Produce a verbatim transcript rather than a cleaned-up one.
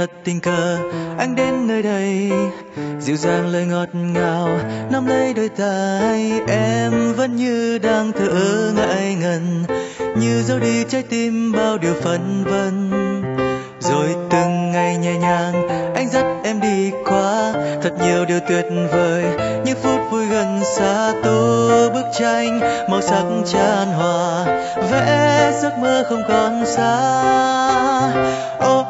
thật tình cờ anh đến nơi đây, dịu dàng lời ngọt ngào nắm lấy đôi tay em, vẫn như đang thở ơ ngại ngần, như giấu đi trái tim bao điều phân vân. Rồi từng ngày nhẹ nhàng anh dắt em đi qua thật nhiều điều tuyệt vời, những phút vui gần xa tô bức tranh màu sắc chan hòa, vẽ giấc mơ không còn xa. Oh,